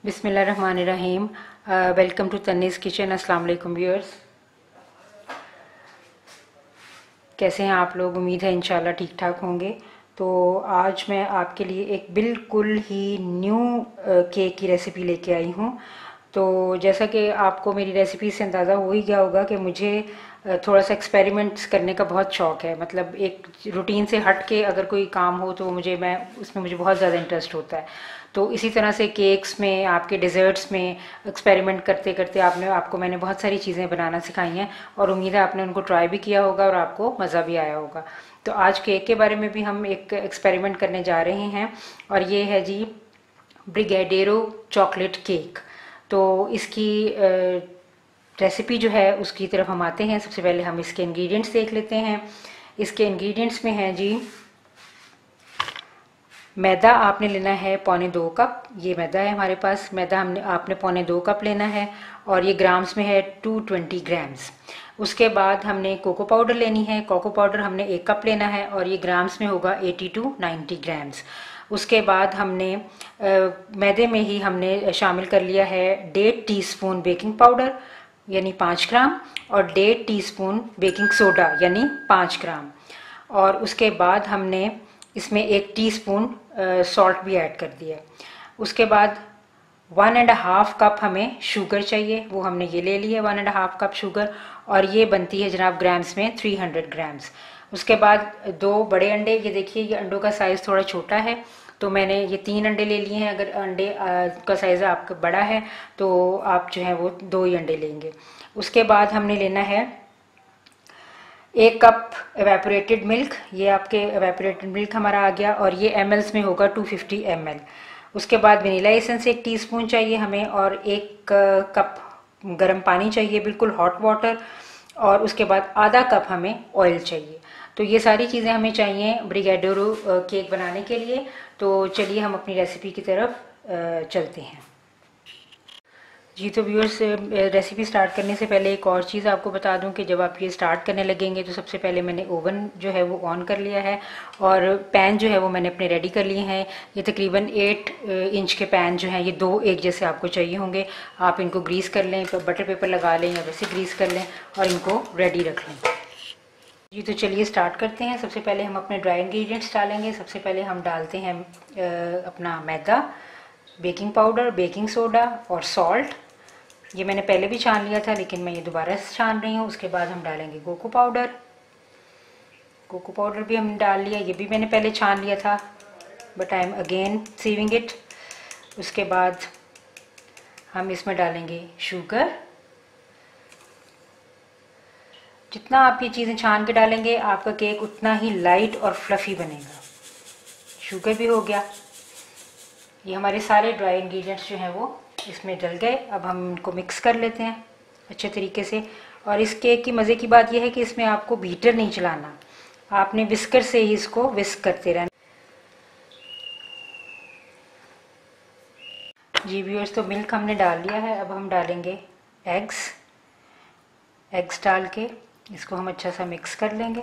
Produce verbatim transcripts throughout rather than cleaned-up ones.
बिस्मिल्लाहिर्रहमानिर्रहीम। Welcome to Tanni's kitchen. अस्सलाम वालेकुम व्यूअर्स, कैसे हैं आप लोग? उम्मीद है इंशाल्लाह ठीक ठाक होंगे। तो आज मैं आपके लिए एक बिल्कुल ही न्यू केक की रेसिपी लेके आई हूँ। तो जैसा कि आपको मेरी रेसिपी से अंदाज़ा हो ही गया होगा कि मुझे थोड़ा सा एक्सपेरिमेंट्स करने का बहुत शौक़ है। मतलब एक रूटीन से हट के अगर कोई काम हो तो मुझे मैं उसमें मुझे बहुत ज़्यादा इंटरेस्ट होता है। तो इसी तरह से केक्स में, आपके डिज़र्ट्स में एक्सपेरिमेंट करते करते आपने आपको मैंने बहुत सारी चीज़ें बनाना सिखाई हैं और उम्मीद है आपने उनको ट्राई भी किया होगा और आपको मज़ा भी आया होगा। तो आज केक के बारे में भी हम एक एक्सपेरिमेंट करने जा रहे हैं और ये है जी ब्रिगेडेरो चॉकलेट केक। तो इसकी रेसिपी जो है उसकी तरफ हम आते हैं। सबसे पहले हम इसके इंग्रेडिएंट्स देख लेते हैं। इसके इंग्रेडिएंट्स में है जी, मैदा आपने लेना है पौने दो कप। ये मैदा है हमारे पास। मैदा हमने आपने पौने दो कप लेना है और ये ग्राम्स में है टू ट्वेंटी ग्राम्स। उसके बाद हमने कोको पाउडर लेनी है। कोको पाउडर हमने एक कप लेना है और ये ग्राम्स में होगा एटी टू नाइन्टी ग्राम्स। उसके बाद हमने आ, मैदे में ही हमने शामिल कर लिया है डेढ़ टीस्पून बेकिंग पाउडर यानी पाँच ग्राम और डेढ़ टीस्पून बेकिंग सोडा यानी पाँच ग्राम। और उसके बाद हमने इसमें एक टीस्पून सॉल्ट भी ऐड कर दिया। उसके बाद वन एंड हाफ कप हमें शुगर चाहिए, वो हमने ये ले लिया one and half cup sugar और ये बनती है जनाब ग्राम्स में थ्री हंड्रेड ग्राम्स। उसके बाद दो बड़े अंडे, ये देखिए ये अंडों का साइज़ थोड़ा छोटा है तो मैंने ये तीन अंडे ले लिए हैं। अगर अंडे का साइज़ आपका बड़ा है तो आप जो है वो दो ही अंडे लेंगे। उसके बाद हमने लेना है एक कप एवेपोरेटेड मिल्क। ये आपके एवेपोरेटेड मिल्क हमारा आ गया और ये एम एल्स में होगा टू फिफ्टी एम एल। उसके बाद वनीला एसेंस एक टीस्पून चाहिए हमें और एक कप गर्म पानी चाहिए, बिल्कुल हॉट वाटर। और उसके बाद आधा कप हमें ऑयल चाहिए। तो ये सारी चीज़ें हमें चाहिए ब्रिगेडेरो केक बनाने के लिए। तो चलिए हम अपनी रेसिपी की तरफ चलते हैं जी। तो व्यूअर्स, रेसिपी स्टार्ट करने से पहले एक और चीज़ आपको बता दूं कि जब आप ये स्टार्ट करने लगेंगे तो सबसे पहले मैंने ओवन जो है वो ऑन कर लिया है और पैन जो है वो मैंने अपने रेडी कर लिए हैं। ये तकरीबन एट इंच के पैन जो हैं ये दो एक जैसे आपको चाहिए होंगे। आप इनको ग्रीस कर लें, बटर पेपर लगा लें या वैसे ग्रीस कर लें और इनको रेडी रख लें जी। तो चलिए स्टार्ट करते हैं। सबसे पहले हम अपने ड्राई इंग्रेडिएंट्स डालेंगे। सबसे पहले हम डालते हैं अपना मैदा, बेकिंग पाउडर, बेकिंग सोडा और सॉल्ट। ये मैंने पहले भी छान लिया था लेकिन मैं ये दोबारा से छान रही हूँ। उसके बाद हम डालेंगे कोको पाउडर। कोको पाउडर भी हमने डाल लिया, ये भी मैंने पहले छान लिया था but I am again sieving it. उसके बाद हम इसमें डालेंगे शुगर। जितना आप ये चीज़ें छान के डालेंगे आपका केक उतना ही लाइट और फ्लफ़ी बनेगा। शुगर भी हो गया। ये हमारे सारे ड्राई इंग्रेडिएंट्स जो हैं वो इसमें डल गए। अब हम इनको मिक्स कर लेते हैं अच्छे तरीके से। और इस केक की मज़े की बात यह है कि इसमें आपको बीटर नहीं चलाना, आपने विस्कर से ही इसको विस्क करते रहना जी। व्यूअर्स, तो मिल्क हमने डाल लिया है। अब हम डालेंगे एग्स। एग्स डाल के इसको हम अच्छा सा मिक्स कर लेंगे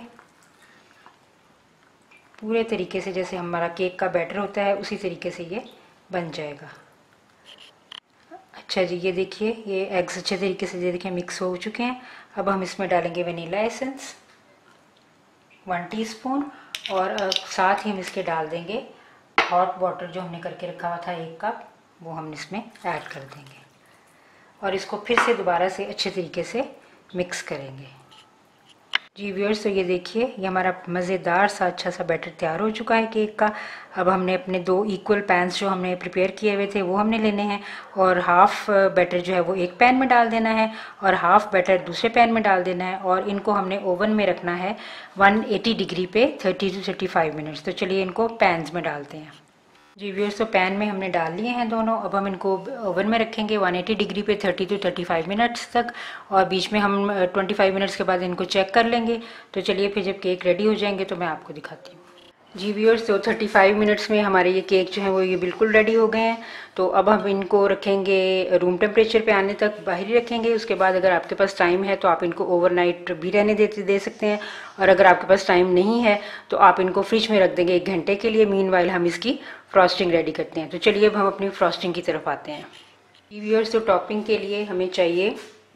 पूरे तरीके से। जैसे हमारा केक का बैटर होता है उसी तरीके से ये बन जाएगा। अच्छा जी, ये देखिए ये एग्स अच्छे तरीके से ये देखिए मिक्स हो चुके हैं। अब हम इसमें डालेंगे वनीला एसेंस वन टीस्पून और साथ ही हम इसके डाल देंगे हॉट वाटर जो हमने करके रखा हुआ था एक कप, वो हम इसमें ऐड कर देंगे और इसको फिर से दोबारा से अच्छे तरीके से मिक्स करेंगे जी। व्यूअर्स, तो ये देखिए ये हमारा मज़ेदार सा अच्छा सा बैटर तैयार हो चुका है केक का। अब हमने अपने दो इक्वल पैन्स जो हमने प्रिपेयर किए हुए थे वो हमने लेने हैं और हाफ़ बैटर जो है वो एक पैन में डाल देना है और हाफ़ बैटर दूसरे पैन में डाल देना है और इनको हमने ओवन में रखना है वन एटी डिग्री पे thirty to thirty five minutes. तो चलिए इनको पैन्स में डालते हैं जी। व्यूअर्स, तो पैन में हमने डाल लिए हैं दोनों। अब हम इनको ओवन में रखेंगे वन एटी डिग्री पे thirty to thirty five minutes तक और बीच में हम ट्वेंटी फाइव मिनट्स के बाद इनको चेक कर लेंगे। तो चलिए फिर जब केक रेडी हो जाएंगे तो मैं आपको दिखाती हूँ जी। व्यूअर्स, तो थर्टी फाइव मिनट्स में हमारे ये केक जो है वो ये बिल्कुल रेडी हो गए हैं। तो अब हम इनको रखेंगे रूम टेम्परेचर पे आने तक, बाहर ही रखेंगे। उसके बाद अगर आपके पास टाइम है तो आप इनको ओवरनाइट भी रहने देते दे सकते हैं और अगर आपके पास टाइम नहीं है तो आप इनको फ्रिज में रख देंगे एक घंटे के लिए। मीनवाइल हम इसकी फ्रॉस्टिंग रेडी करते हैं। तो चलिए अब हम अपनी फ्रॉस्टिंग की तरफ आते हैं व्यूअर्स, तो टॉपिंग के लिए हमें चाहिए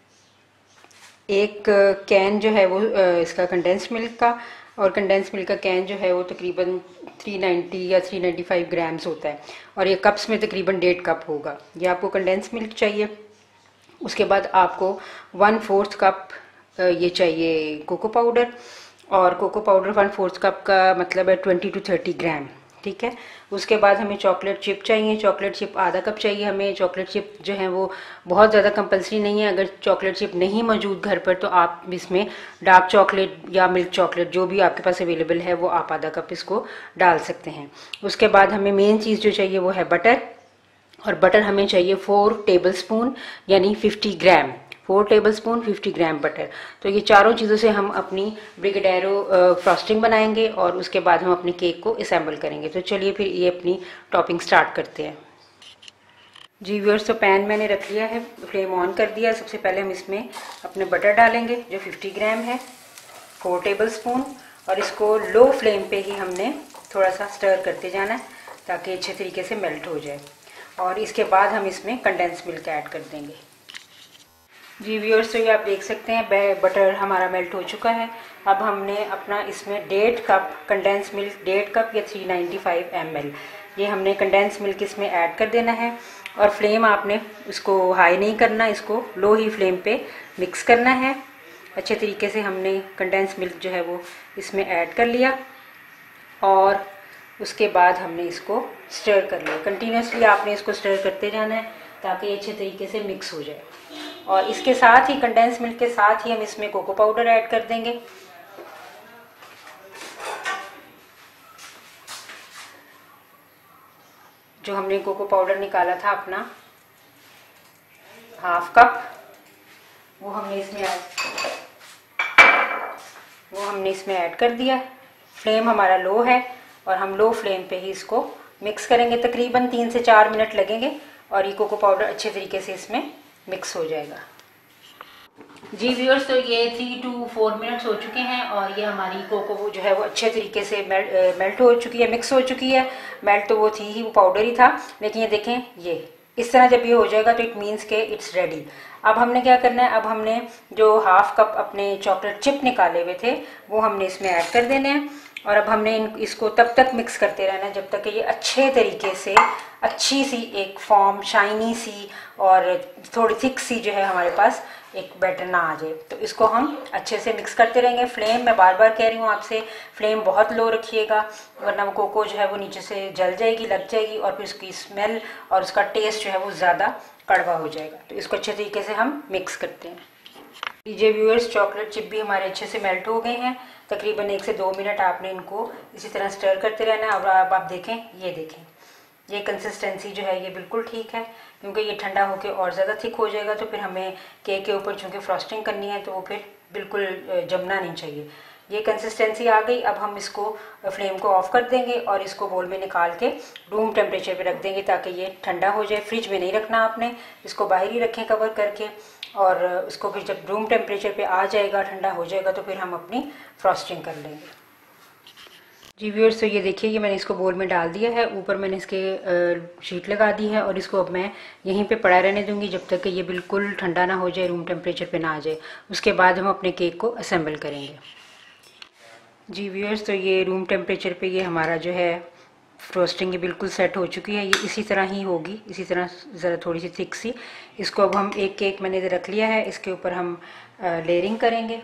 एक कैन जो है वो इसका कंडेंस मिल्क का, और कंडेंस मिल्क का कैन जो है वो तकरीबन तीन सौ नब्बे या तीन सौ पचानवे ग्राम्स होता है, और ये कप्स में तकरीबन डेढ़ कप होगा। ये आपको कंडेंस मिल्क चाहिए। उसके बाद आपको वन फोर्थ कप ये चाहिए कोको पाउडर, और cocoa powder one fourth cup का मतलब है ट्वेंटी टू थर्टी ग्राम, ठीक है। उसके बाद हमें चॉकलेट चिप चाहिए। चॉकलेट चिप आधा कप चाहिए हमें। चॉकलेट चिप जो है वो बहुत ज़्यादा कंपलसरी नहीं है। अगर चॉकलेट चिप नहीं मौजूद घर पर तो आप इसमें डार्क चॉकलेट या मिल्क चॉकलेट जो भी आपके पास अवेलेबल है वो आप आधा कप इसको डाल सकते हैं। उसके बाद हमें मेन चीज़ जो चाहिए वो है बटर, और बटर हमें चाहिए फोर टेबल स्पून यानी fifty gram, four tablespoon fifty gram butter. तो ये चारों चीज़ों से हम अपनी ब्रिगेडेरो फ्रॉस्टिंग बनाएंगे, और उसके बाद हम अपने केक को असेंबल करेंगे। तो चलिए फिर ये अपनी टॉपिंग स्टार्ट करते हैं। जी व्यूअर्स, तो पैन मैंने रख लिया है, फ्लेम ऑन कर दिया। सबसे पहले हम इसमें अपने बटर डालेंगे जो फिफ्टी ग्राम है, फोर टेबल स्पून, और इसको लो फ्लेम पे ही हमने थोड़ा सा स्टर करते जाना है ताकि अच्छे तरीके से मेल्ट हो जाए। और इसके बाद हम इसमें कंडेंस मिल्क ऐड कर देंगे। जी व्यूअर्स, तो ये आप देख सकते हैं बटर हमारा मेल्ट हो चुका है। अब हमने अपना इसमें डेढ़ कप कंडेंस मिल्क, डेढ़ कप या three ninety five M L, ये हमने कंडेंस मिल्क इसमें ऐड कर देना है। और फ्लेम आपने इसको हाई नहीं करना, इसको लो ही फ्लेम पे मिक्स करना है। अच्छे तरीके से हमने कंडेंस मिल्क जो है वो इसमें ऐड कर लिया, और उसके बाद हमने इसको स्टर कर लिया। कंटिन्यूसली आपने इसको स्टर करते जाना है ताकि ये अच्छे तरीके से मिक्स हो जाए। और इसके साथ ही कंडेंस मिल्क के साथ ही हम इसमें कोको पाउडर ऐड कर देंगे। जो हमने कोको पाउडर निकाला था अपना हाफ कप, वो हमने इसमें ऐड वो हमने इसमें ऐड कर दिया। फ्लेम हमारा लो है और हम लो फ्लेम पे ही इसको मिक्स करेंगे। तकरीबन तीन से चार मिनट लगेंगे और ये कोको पाउडर अच्छे तरीके से इसमें मिक्स हो जाएगा। जी व्यूअर्स, तो ये थ्री टू फोर मिनट्स हो चुके हैं और ये हमारी कोको जो है वो अच्छे तरीके से मेल्ट मेल्ट हो चुकी है, मिक्स हो चुकी है। मेल्ट तो वो थी ही, वो पाउडर ही था, लेकिन ये देखें, ये इस तरह जब ये हो जाएगा तो इट मीन्स के इट्स रेडी। अब हमने क्या करना है, अब हमने जो हाफ कप अपने चॉकलेट चिप निकाले हुए थे वो हमने इसमें ऐड कर देने हैं, और अब हमने इन इसको तब तक मिक्स करते रहना है जब तक कि ये अच्छे तरीके से अच्छी सी एक फॉर्म, शाइनी सी और थोड़ी थिक सी जो है हमारे पास एक बैटर ना आ जाए। तो इसको हम अच्छे से मिक्स करते रहेंगे। फ्लेम मैं बार बार कह रही हूँ आपसे, फ्लेम बहुत लो रखिएगा, वरना वो कोको जो है वो नीचे से जल जाएगी, लग जाएगी, और फिर उसकी स्मेल और उसका टेस्ट जो है वो ज़्यादा कड़वा हो जाएगा। तो इसको अच्छे तरीके से हम मिक्स करते हैं। लीजिए व्यूअर्स, चॉकलेट चिप भी हमारे अच्छे से मेल्ट हो गए हैं। तकरीबन एक से दो मिनट आपने इनको इसी तरह स्टर करते रहना है। अब आप, आप देखें, ये देखें, ये कंसिस्टेंसी जो है ये बिल्कुल ठीक है, क्योंकि ये ठंडा होकर और ज़्यादा थिक हो जाएगा तो फिर हमें केक के ऊपर चूँकि फ्रॉस्टिंग करनी है तो वो फिर बिल्कुल जमना नहीं चाहिए। ये कंसिस्टेंसी आ गई। अब हम इसको फ्लेम को ऑफ कर देंगे और इसको बोल में निकाल के रूम टेम्परेचर पे रख देंगे ताकि ये ठंडा हो जाए। फ्रिज में नहीं रखना आपने, इसको बाहर ही रखें कवर करके, और उसको फिर जब रूम टेम्परेचर पे आ जाएगा, ठंडा हो जाएगा, तो फिर हम अपनी फ्रॉस्टिंग कर लेंगे। जी व्यूअर्स, तो ये देखिए, ये मैंने इसको बोल में डाल दिया है, ऊपर मैंने इसके शीट लगा दी है, और इसको अब मैं यहीं पे पड़ा रहने दूंगी जब तक कि ये बिल्कुल ठंडा ना हो जाए, रूम टेम्परेचर पे ना आ जाए। उसके बाद हम अपने केक को असेंबल करेंगे। जी व्यूअर्स, तो ये रूम टेम्परेचर पे ये हमारा जो है फ्रोस्टिंग ये बिल्कुल सेट हो चुकी है। ये इसी तरह ही होगी, इसी तरह ज़रा थोड़ी सी थिक सी। इसको अब हम एक केक मैंने इधर रख लिया है, इसके ऊपर हम लेयरिंग करेंगे।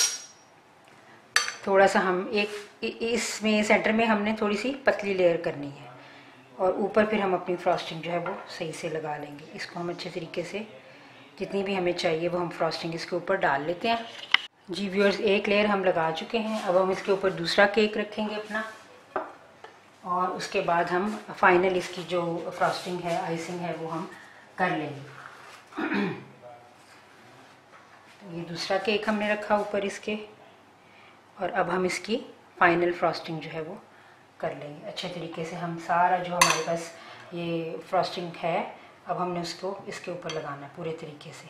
थोड़ा सा हम एक इसमें सेंटर में हमने थोड़ी सी पतली लेयर करनी है, और ऊपर फिर हम अपनी फ्रॉस्टिंग जो है वो सही से लगा लेंगे। इसको हम अच्छे तरीके से जितनी भी हमें चाहिए वो हम फ्रॉस्टिंग इसके ऊपर डाल लेते हैं। जी व्यूअर्स, एक लेयर हम लगा चुके हैं। अब हम इसके ऊपर दूसरा केक रखेंगे अपना, और उसके बाद हम फाइनल इसकी जो फ्रॉस्टिंग है, आइसिंग है, वो हम कर लेंगे। तो ये दूसरा केक हमने रखा ऊपर इसके, और अब हम इसकी फाइनल फ्रॉस्टिंग जो है वो कर लेंगे। अच्छे तरीके से हम सारा जो हमारे पास ये फ्रॉस्टिंग है, अब हमने उसको इसके ऊपर लगाना है पूरे तरीके से।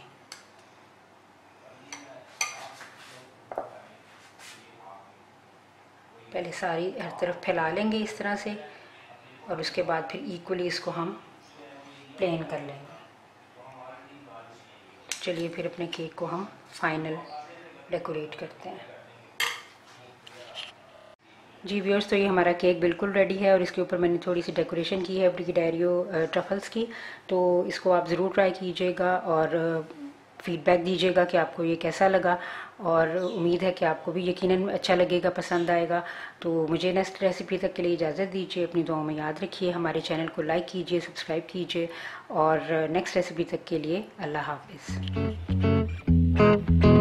पहले सारी हर तरफ फैला लेंगे इस तरह से, और उसके बाद फिर इक्वली इसको हम प्लेन कर लेंगे। चलिए फिर अपने केक को हम फाइनल डेकोरेट करते हैं। जी व्यूअर्स, तो ये हमारा केक बिल्कुल रेडी है और इसके ऊपर मैंने थोड़ी सी डेकोरेशन की है ब्रिगेडेरियो ट्रफल्स की। तो इसको आप ज़रूर ट्राई कीजिएगा और फीडबैक दीजिएगा कि आपको ये कैसा लगा, और उम्मीद है कि आपको भी यकीनन अच्छा लगेगा, पसंद आएगा। तो मुझे नेक्स्ट रेसिपी तक के लिए इजाज़त दीजिए, अपनी दुआओं में याद रखिए, हमारे चैनल को लाइक कीजिए, सब्सक्राइब कीजिए, और नेक्स्ट रेसिपी तक के लिए अल्लाह हाफिज़।